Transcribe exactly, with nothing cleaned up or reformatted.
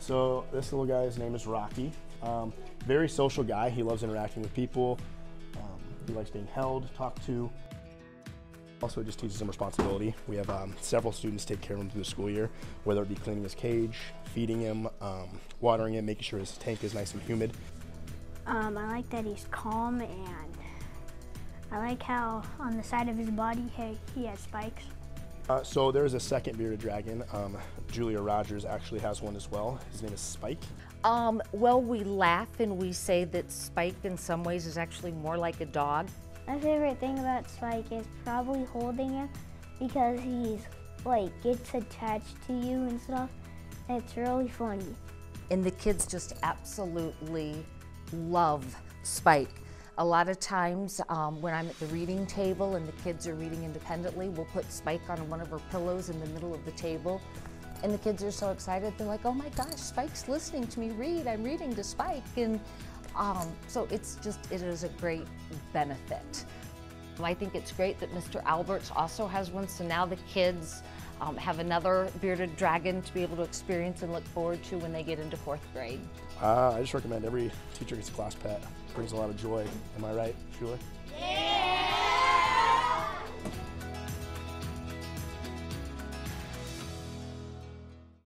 So this little guy's name is Rocky. Um, very social guy. He loves interacting with people. Um, he likes being held, talked to. Also, it just teaches him responsibility. We have um, several students take care of him through the school year, whether it be cleaning his cage, feeding him, um, watering him, making sure his tank is nice and humid. Um, I like that he's calm, and I like how on the side of his body he, he has spikes. Uh, so there's a second bearded dragon. Um, Julia Rogers actually has one as well. His name is Spike. Um, well, we laugh and we say that Spike in some ways is actually more like a dog. My favorite thing about Spike is probably holding him, because he's like gets attached to you and stuff, and it's really funny. And the kids just absolutely love Spike. A lot of times um, when I'm at the reading table and the kids are reading independently, we'll put Spike on one of our pillows in the middle of the table. And the kids are so excited, they're like, oh my gosh, Spike's listening to me read, I'm reading to Spike. And um, so it's just, it is a great benefit. I think it's great that Mister Alberts also has one, so now the kids um, have another bearded dragon to be able to experience and look forward to when they get into fourth grade. Uh, I just recommend every teacher gets a class pet. It brings a lot of joy. Am I right, Schuler? Yeah!